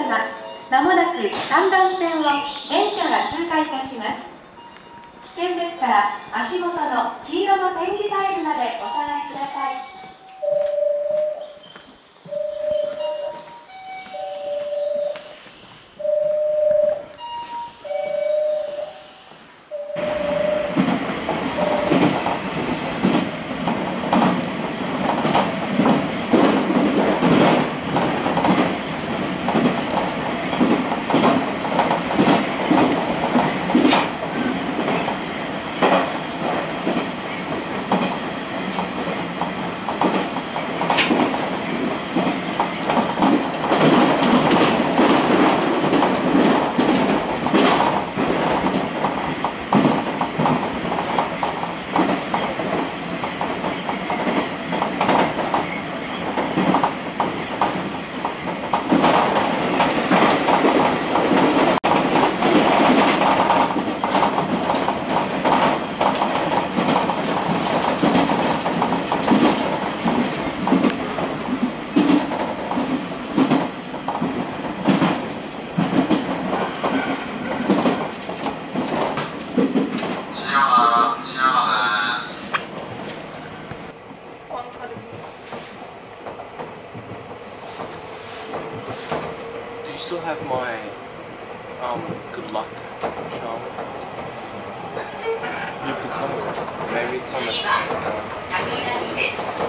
が、まもなく3番線を電車が通過いたします。危険ですから、足元の黄色の点字タイルまでお下がりください。 Do you still have my good luck charm? You could tell me. Maybe it's on the